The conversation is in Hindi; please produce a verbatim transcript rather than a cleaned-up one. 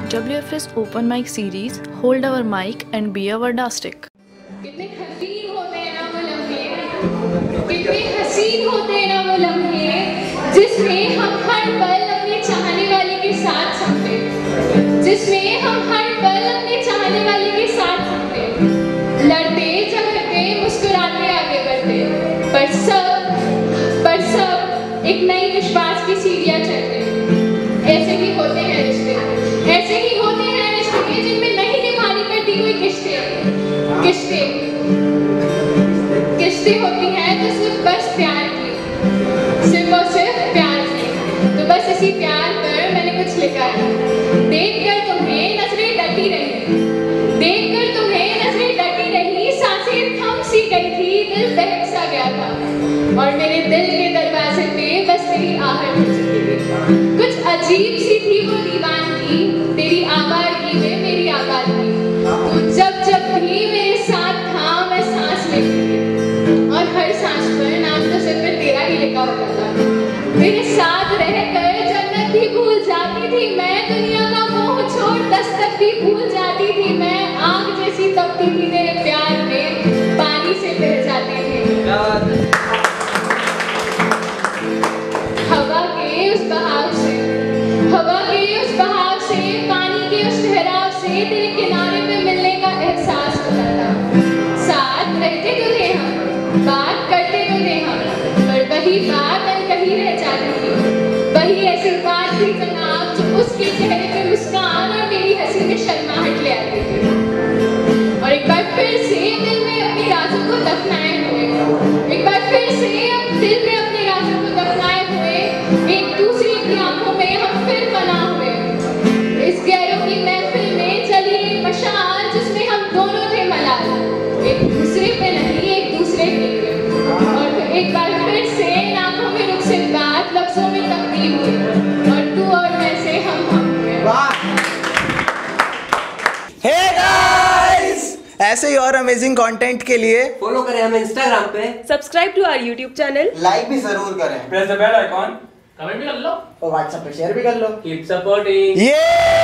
W F S Open Mic Series, hold our mic and be a Wordastic. कितने हसीन होते हैं ना वो लम्हे, कितने हसीन होते हैं ना वो लम्हे, जिसमें हम हर पल अपने चाहने वाले के साथ समझे, जिसमें हम हर पल अपने चाहने वाले के साथ समझे, लड़ते झगड़ते मुस्कुराते आगे बढ़ते, पर सब पर सब एक नई विश्वास की सीढ़ियाँ चढ़ते। ऐसे ही होते हैं रिश्ते, ऐसे ही होते हैं रिश्ते जिनमें नहीं निभानी पड़ती कोई किश्ते, किश्ते, किश्ते होती हैं तो सिर्फ बस प्यार की, सिर्फ और सिर्फ प्यार की। तो बस इसी प्यार पर मैंने कुछ लिखा है। देखकर तुम्हें नजरें डटी रही, देखकर तुम्हें नजरें डटी रही, सांसें थम सी गई थी, दिल बहक सा गया था, और मेरे दिल के दरवाजे पे बस तेरी आहट हो चुकी थी। कुछ अजीब सी थी वो दीवानगी, तेरी आवाज़गी में मेरी आवाज़गी। तू जब जब भी मेरे साथ था मैं सांस लेती थी, और हर सांस पर नाम तो सिर्फ तेरा ही लिखा होता था। मेरे साथ रहकर जन्नत भी भूल जाती थी मैं, दुनिया का मोह छोड़ दस्तक भी भूल जाती थी मैं। आग जैसी तपती थी तेरे प्यार में, पानी से बह जाती थी। हवा के उस बहाव से, हवा के उस बहाव से, पानी के उस ठहराव से तेरे किनारे पे मिलने का एहसास होता था। साथ रहते तो थे हम, बात करते तो थे हम, पर वही बात अनकही रह जाती थी। वही ऐसी बात थी जनाब जो उसके चेहरे पे मुस्कान और मेरी हंसी में शर्माहट ले आती थी। और एक बार फिर से दिल में अपने राजों को दफनाए हुए, एक बार फिर से अब दिल में अपने राजों को दफनाए हुए, एक दूसरे की आंखों में हम फिर बना हुए। इस गैरों की महफिल में चली एक मशाल जिसमें हम दोनों थे मलाल, एक दूसरे पे नहीं एक दूसरे के लिए। और फिर एक बार फिर से इन आंखों में रुखसत बात लफ्जों में तब्दील हुई, और तू और मैं से हम हम हुए। Hey guys! ऐसे ही और अमेजिंग कंटेंट के लिए फॉलो करें हमें इंस्टाग्राम पे, subscribe to our YouTube channel, like भी जरूर करें, press the bell icon, comment भी कर लो और व्हाट्सएप पे शेयर भी कर लो। Keep supporting. ये